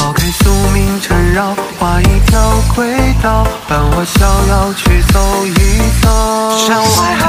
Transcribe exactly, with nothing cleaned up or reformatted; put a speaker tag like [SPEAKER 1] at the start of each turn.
[SPEAKER 1] 抛开宿命缠绕，画一条轨道，伴我逍遥去走一遭。山外